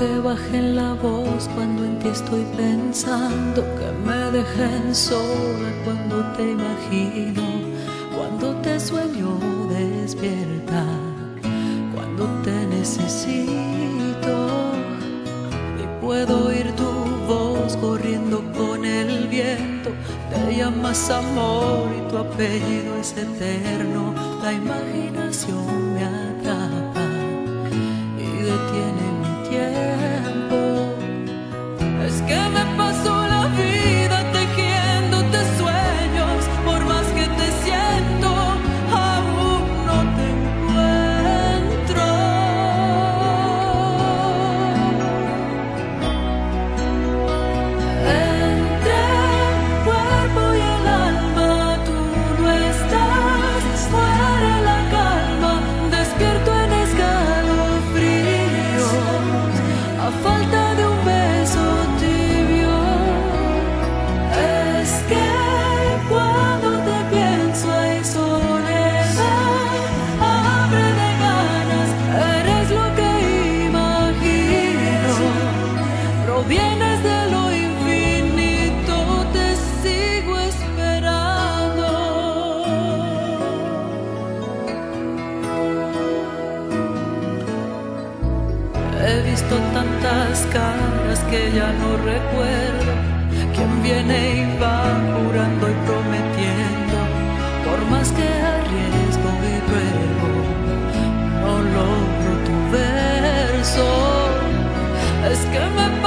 que bajen la voz cuando en ti estoy pensando, que me dejen sola cuando te imagino, cuando te sueño despierta, cuando te necesito. Y puedo oír tu voz corriendo con el viento, te llamas amor y tu apellido es eterno. La imaginación me atrapa y detiene mi tiempo. Es que me paso la vida tejiéndote sueños, por más que te siento, aún no te encuentro. Entre el cuerpo y el alma tú no estás, muere la calma, despierto en escalofríos, a falta de un beso tibio. Es que cuando te pienso hay soledad, hambre de ganas, eres lo que imagino, provienes de lo infinito, te sigo esperando. He visto tantas caras que ya no recuerdo quién viene y va jurando y prometiendo. Por más que arriesgo y pruebo, no logro tu verso. Es que me